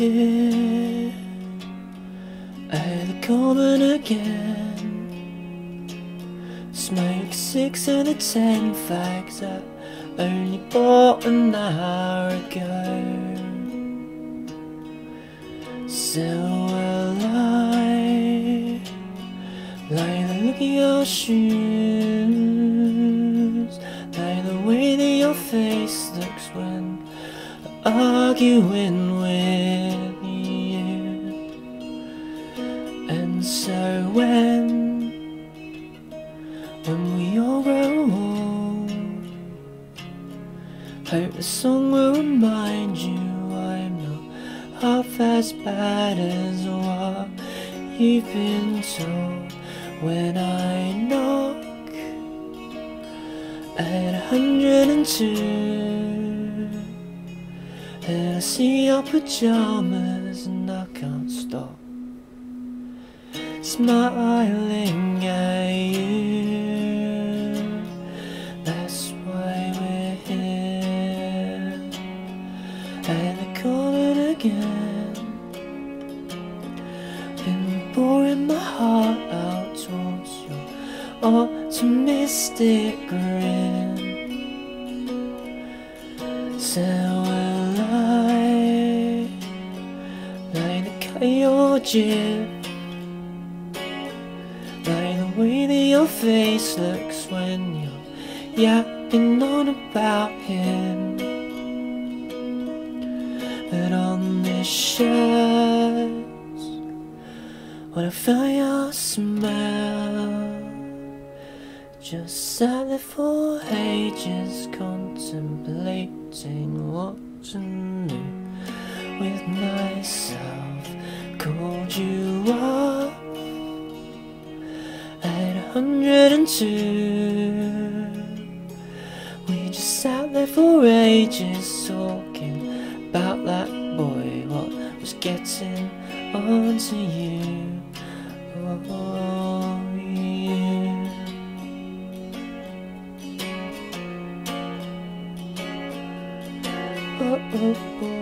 here at the common again. Smoke 6 and a 10 fags that only bought an hour ago. So will I like the look of your shoes, like the way that your face looks when arguing with you. And so when we all grow old, hope the song will remind you I'm not half as bad as what you've been told. When I knock at 102 and I see your pajamas and I can't stop smiling at you. That's why we're here at the common again. Been pouring my heart out towards your optimistic grin. So will I like the cut of your jib, like the way that your face looks when you're yapping on about him. But on this shirt, when I felt your smell, just sat there for ages contemplating what to do with myself. Called you up at 102. We just sat there for ages talking about that boy, what was getting onto you. Oh, you. Oh, oh, oh.